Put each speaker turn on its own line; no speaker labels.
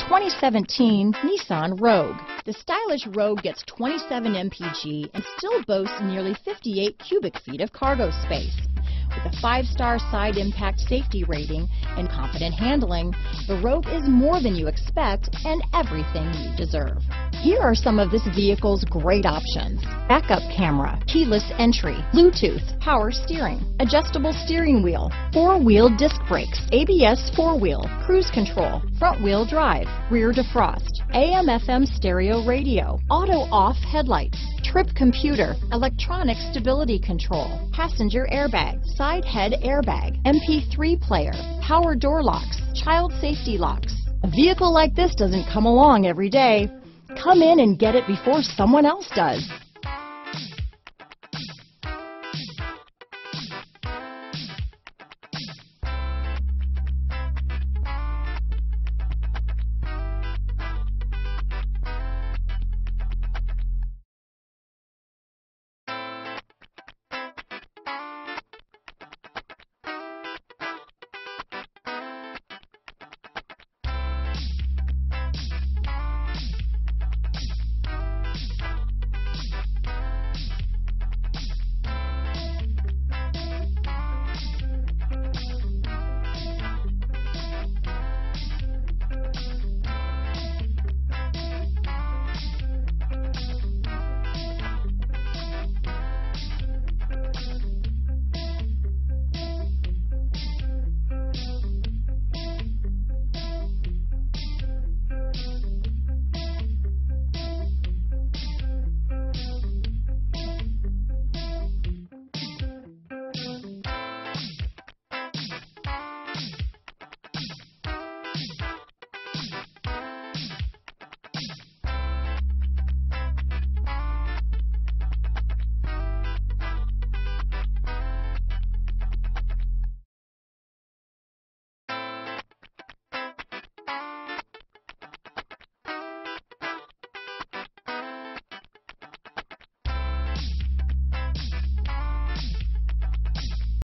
2017 Nissan Rogue. The stylish Rogue gets 27 mpg and still boasts nearly 58 cubic feet of cargo space. With a 5-star side impact safety rating and confident handling, the Rogue is more than you expect and everything you deserve. Here are some of this vehicle's great options: backup camera, keyless entry, Bluetooth, power steering, adjustable steering wheel, 4-wheel disc brakes, ABS 4-wheel, cruise control, front-wheel drive, rear defrost, AM/FM stereo radio, auto-off headlights, trip computer, electronic stability control, passenger airbag, side head airbag, MP3 player, power door locks, child safety locks. A vehicle like this doesn't come along every day. Come in and get it before someone else does.